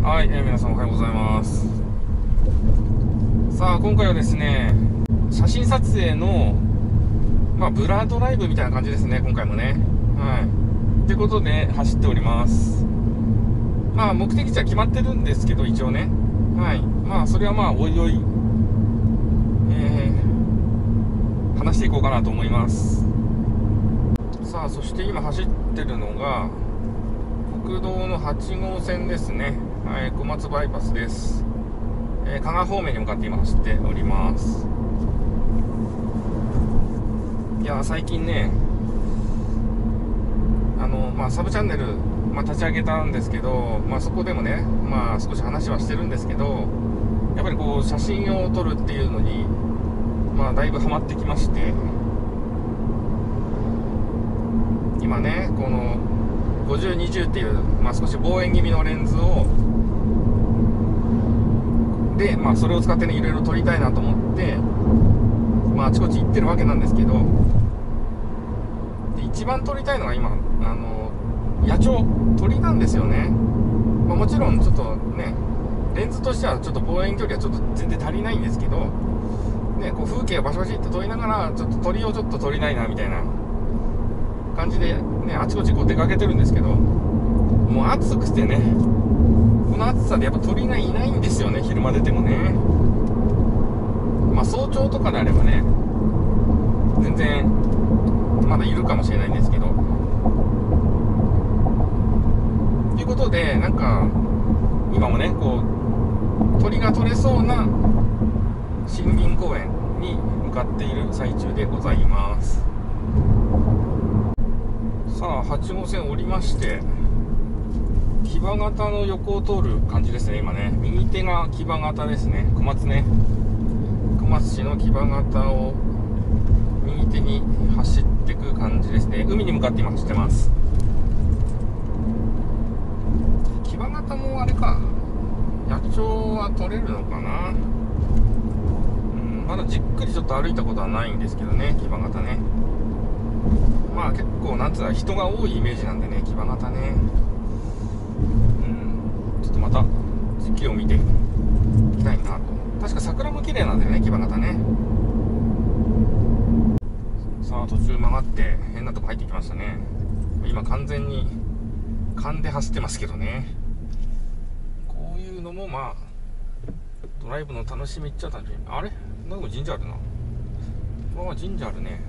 はい、皆さんおはようございます。さあ、今回はですね、写真撮影の、ブラドライブみたいな感じですね、今回もね。はい。ということで、走っております。目的地は決まってるんですけど、一応ね。はい。それはおいおい、話していこうかなと思います。さあ、そして今走ってるのが、国道の8号線ですね。はい、小松バイパスです。加賀方面に向かって今走っております。いや最近ね、サブチャンネル、立ち上げたんですけど、そこでもね、少し話はしてるんですけど、やっぱりこう写真を撮るっていうのに、だいぶハマってきまして、今ね、この50-20っていう、少し望遠気味のレンズをで、それを使ってね、いろいろ撮りたいなと思って、あちこち行ってるわけなんですけど、で一番撮りたいのが今、野鳥、鳥なんですよね。もちろんちょっとね、レンズとしてはちょっと望遠距離はちょっと全然足りないんですけど、ね、こう風景をバシバシって撮りながら、ちょっと鳥をちょっと撮りたいなみたいな感じで、ね、あちこちこう出かけてるんですけど、もう暑くてね、この暑さでやっぱ鳥がいないんですよね、昼間出てもね。早朝とかであればね、全然まだいるかもしれないんですけど、ということで、なんか今もね、こう鳥が取れそうな森林公園に向かっている最中でございます。さあ、8号線降りまして、木場型の横を通る感じですね。今ね、右手が木場型ですね。小松ね、小松市の木場型を右手に走っていく感じですね。海に向かって今走ってます。木場型もあれか、野鳥は取れるのかな。まだじっくりちょっと歩いたことはないんですけどね、木場型ね。結構なんつうか人が多いイメージなんでね、木場型ね。ちょっとまた時期を見ていきたいなと。確か桜も綺麗なんだよね、木場型ね。さあ、途中曲がって変なとこ入ってきましたね。今完全に勘で走ってますけどね。こういうのもドライブの楽しみっちゃ楽しみ。あれなんか神社あるな。神社あるね。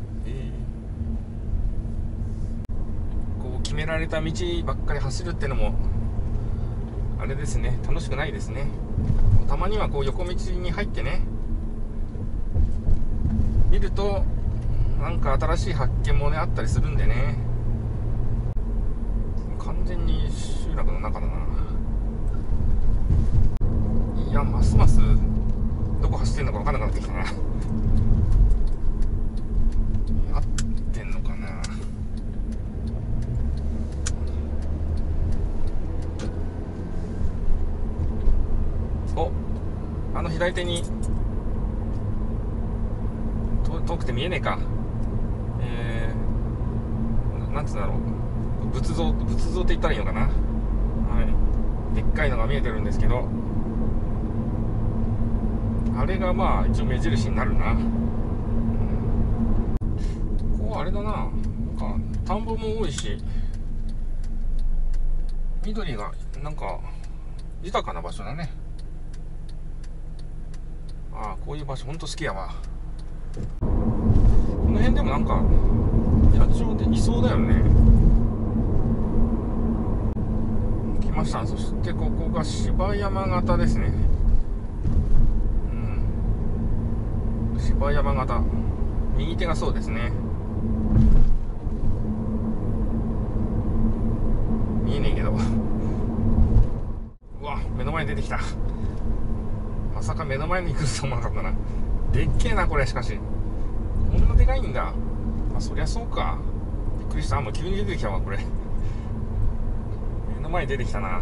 こう決められた道ばっかり走るってのもあれですね、楽しくないですね。たまにはこう横道に入ってね、見るとなんか新しい発見もねあったりするんでね。完全に集落の中だな。いや、ますますどこ走ってんのか分からなくなってきたな。合ってんのかな。左手に遠くて見えねえか。なんつうんだろう、仏像って言ったらいいのかな。はい、でっかいのが見えてるんですけど、あれが一応目印になるな。ここあれだな、なんか田んぼも多いし、緑がなんか豊かな場所だね。こういう場所ほんと好きやわ。この辺でもなんか野鳥でいそうだよね。来ました。そしてここが芝山型ですね。芝山型、右手がそうですね。見えねえけどうわ、目の前に出てきた。まさか目の前に来ると思わなかったな。でっけえなこれ。しかしこんなでかいんだ。そりゃそうか。びっくりした。もう急に出てきたわこれ。目の前に出てきたな。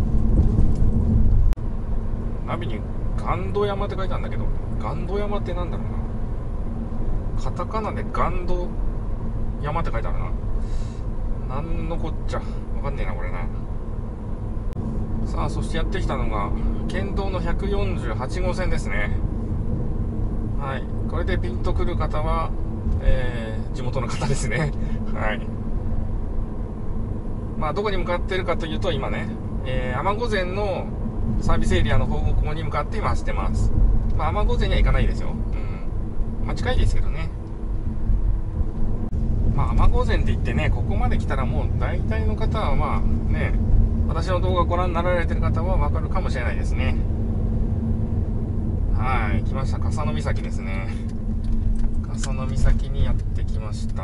ナビに岩戸山って書いてあるんだけど、岩戸山ってなんだろうな。カタカナで岩戸山って書いてあるな。なんのこっちゃわかんねえなこれな。ささあ、そしてやってきたのが県道の148号線ですね。はい、これでピンとくる方は、地元の方ですね。はい。まあ、どこに向かっているかというと、今ね、尼御前のサービスエリアの方向に向かって今走ってます。まあ、尼御前には行かないですよ。まあ、近いですけどね。まあ、尼御前って言ってね、ここまで来たらもう大体の方はまあね、私の動画をご覧になられてる方はわかるかもしれないですね。はい、来ました。笠野岬ですね。笠野岬にやってきました。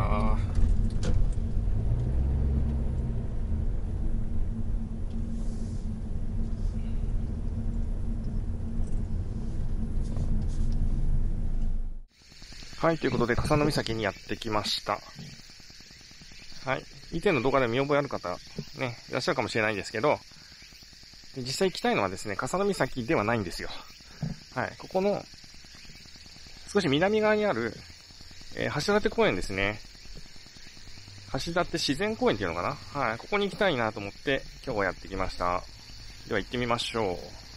はい、ということで笠野岬にやってきました。はい、以前の動画で見覚えある方ね、いらっしゃるかもしれないんですけど、実際行きたいのはですね、笠野岬ではないんですよ。はい、ここの少し南側にある、橋立公園ですね。橋立自然公園っていうのかな。はい、ここに行きたいなと思って今日はやってきました。では行ってみましょう。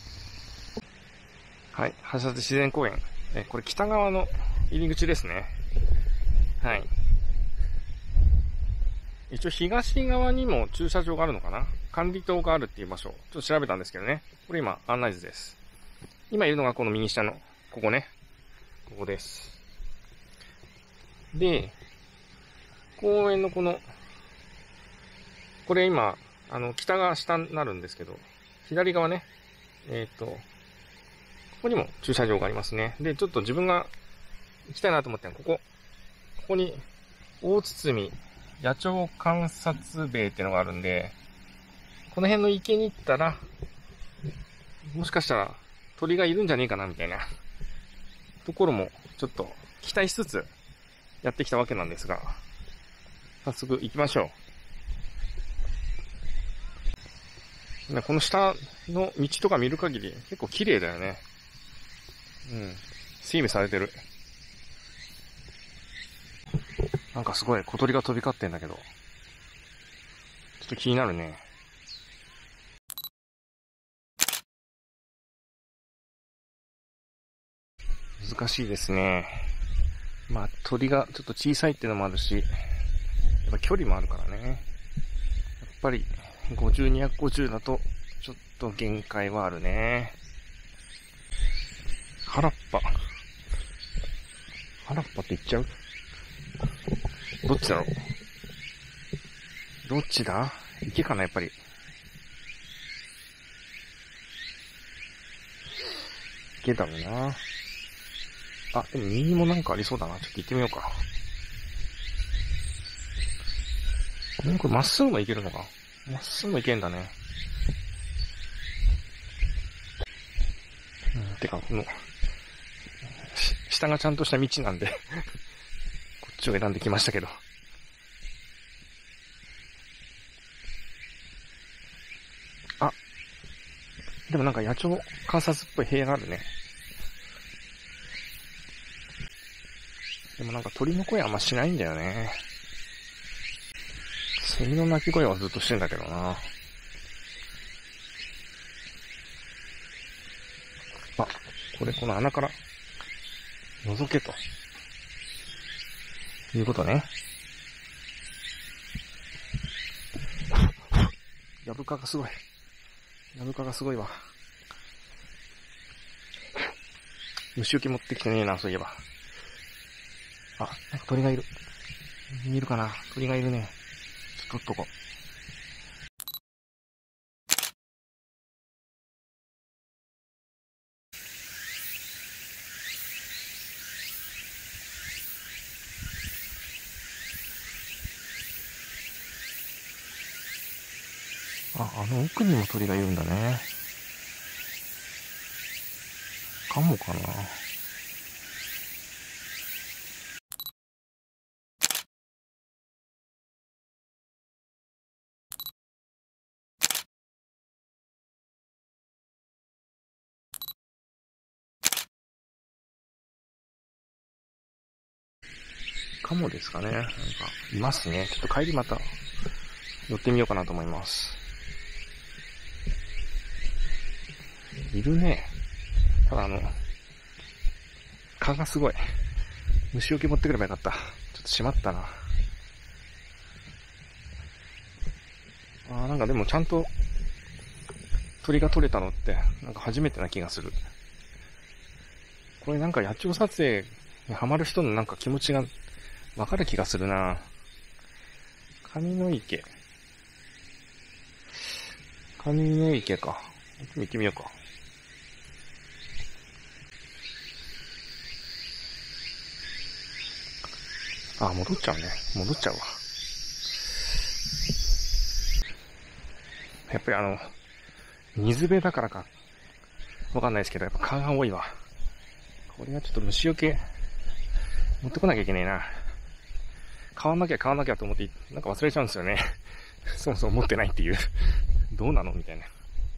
はい、橋立自然公園。これ北側の入り口ですね。はい。一応東側にも駐車場があるのかな。管理棟があるっていう場所。ちょっと調べたんですけどね。これ今案内図です。今いるのがこの右下の、ここね。ここです。で、公園のこれ今、北が下になるんですけど、左側ね。ここにも駐車場がありますね。で、ちょっと自分が行きたいなと思ったのは、ここに、大堤野鳥観察塀っていうのがあるんで、この辺の池に行ったら、もしかしたら鳥がいるんじゃねえかなみたいなところもちょっと期待しつつやってきたわけなんですが、早速行きましょう。この下の道とか見る限り結構綺麗だよね。整備されてる。なんかすごい小鳥が飛び交ってんだけど、ちょっと気になるね。難しいですね。まあ鳥がちょっと小さいっていうのもあるし、やっぱ距離もあるからね。やっぱり50、250だとちょっと限界はあるね。原っぱって言っちゃう？どっちだろう？どっちだ？池かな、やっぱり。池だろうな。あ、でも右もなんかありそうだな。ちょっと行ってみようか。これまっすぐも行けるのか？まっすぐも行けんだね。てか、この、下がちゃんとした道なんで、こっちを選んできましたけど。あ、でもなんか野鳥観察っぽい部屋があるね。でもなんか鳥の声あんましないんだよね。セミの鳴き声はずっとしてんだけどな。あ、この穴から覗けということね。ヤブ蚊がすごい。ヤブ蚊がすごいわ。虫除け持ってきてねえな、そういえば。あ、なんか鳥がいる。見えるかな？鳥がいるね。ちょっと取っとこう。あの奥にも鳥がいるんだね。カモかな。カモですかね。なんか、いますね。ちょっと帰りまた寄ってみようかなと思います。 いるね。ただ蚊がすごい。虫除け持ってくればよかった。ちょっとしまったな。なんかでもちゃんと鳥が取れたのって、なんか初めてな気がする。これなんか野鳥撮影にハマる人のなんか気持ちがわかる気がするな。上の池。上の池か。行ってみようか。戻っちゃうね。戻っちゃうわ。やっぱり水辺だからか。わかんないですけど、やっぱ蚊が多いわ。これはちょっと虫除け、持ってこなきゃいけないな。買わなきゃと思って、なんか忘れちゃうんですよね。そもそも持ってないっていう。どうなのみたいな。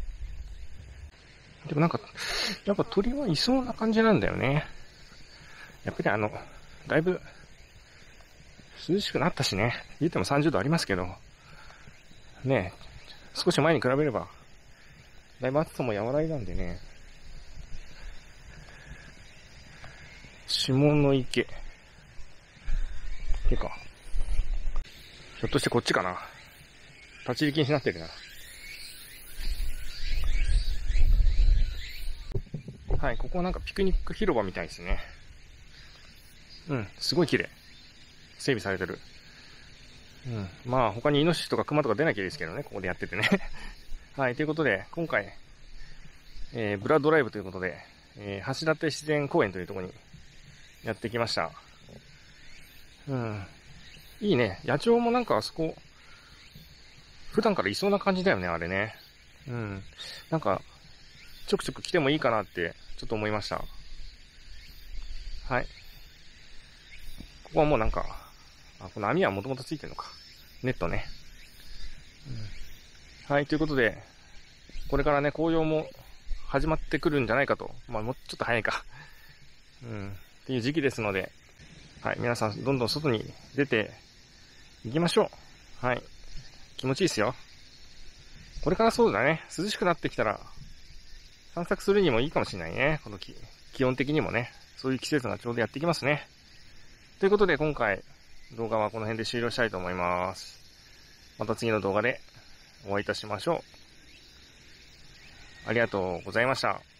でもなんか、やっぱ鳥はいそうな感じなんだよね。やっぱりだいぶ、涼しくなったしね。言っても30度ありますけど、ねえ、少し前に比べれば、だいぶ暑さも和らいだんでね。下の池。池か。ひょっとしてこっちかな。立ち入り禁止になってるな。はい、ここはなんかピクニック広場みたいですね。すごい綺麗。整備されてる。まあ他にイノシシとかクマとか出なきゃいいですけどね、ここでやっててね。はい、ということで、今回、ブラッドライブということで、橋立自然公園というところにやってきました。いいね。野鳥もなんかあそこ、普段からいそうな感じだよね、あれね。なんか、ちょくちょく来てもいいかなって、ちょっと思いました。はい。ここはもうなんか、この網はもともとついてるのか。ネットね。はい、ということで、これからね、紅葉も始まってくるんじゃないかと。もうちょっと早いか。っていう時期ですので、はい、皆さんどんどん外に出て行きましょう。はい。気持ちいいですよ。これからそうだね、涼しくなってきたら、散策するにもいいかもしれないね。この気温的にもね、そういう季節がちょうどやってきますね。ということで今回、動画はこの辺で終了したいと思います。また次の動画でお会いいたしましょう。ありがとうございました。